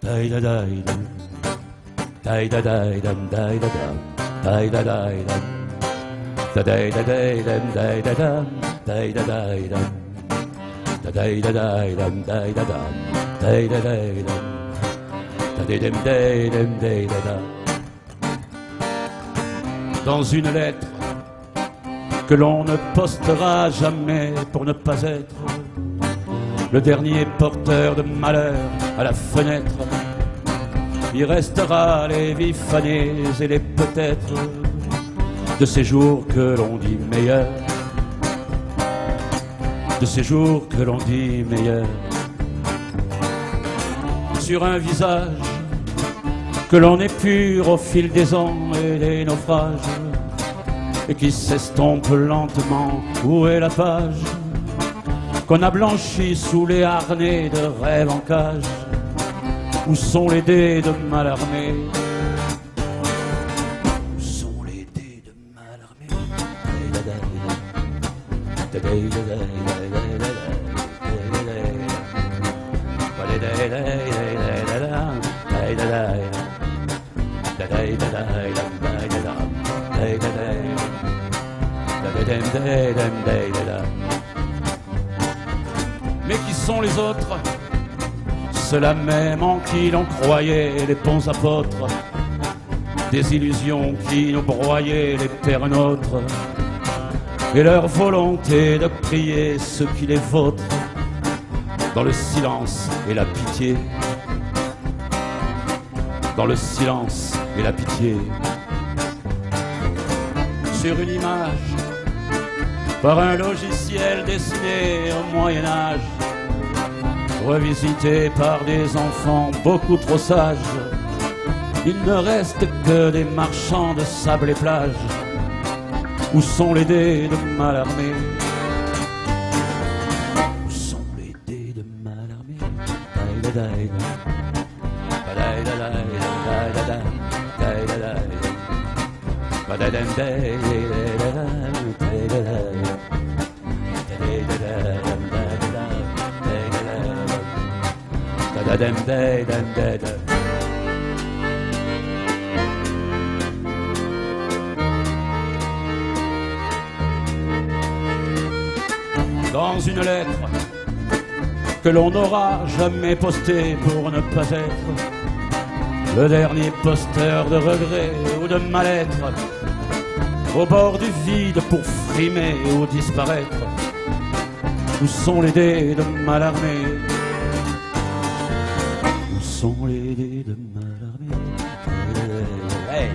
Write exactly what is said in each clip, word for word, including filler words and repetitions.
dai da dai dam, dai da dai dam, dai da dam, dai da dai dam, da dai da dai dam, dai da dam, dai da dai dam, da dai da dai dam, dai da dam, dai da dai dam, da dai dam, dai dam, dai da dam. Dans une lettre que l'on ne postera jamais pour ne pas être le dernier porteur de malheur à la fenêtre, il restera les vifs années et les peut-être de ces jours que l'on dit meilleurs, de ces jours que l'on dit meilleurs, sur un visage que l'on épure au fil des ans et des naufrages, et qui s'estompe lentement. Où est la page qu'on a blanchie sous les harnais de rêves en cage? Où sont les dés de Mallarmé? Où sont les dés de Mallarmé? Mais qui sont les autres? Ceux-là même en qui l'on croyait les bons apôtres, des illusions qui nous broyaient les pères nôtres, et leur volonté de prier ce qui les vôtres, dans le silence et la pitié, dans le silence et la pitié, sur une image, par un logiciel dessiné au Moyen-Âge, revisité par des enfants beaucoup trop sages. Il ne reste que des marchands de sable et plage. Où sont les dés de Mallarmé? Où sont les dés de Mallarmé? Dans une lettre que l'on n'aura jamais postée pour ne pas être le dernier posteur de regret ou de mal-être, au bord du vide pour frimer ou disparaître. Où sont les dés de Mallarmé? Où sont les dés de Mallarmé? Hey.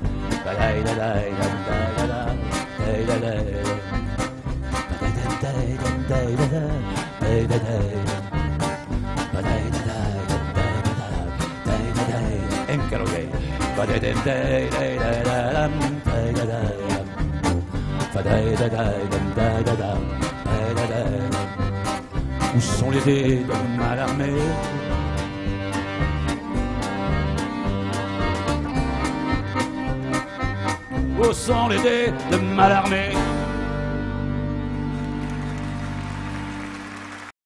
Où sont les dés de Mallarmé? Où sont les dés de Mallarmé?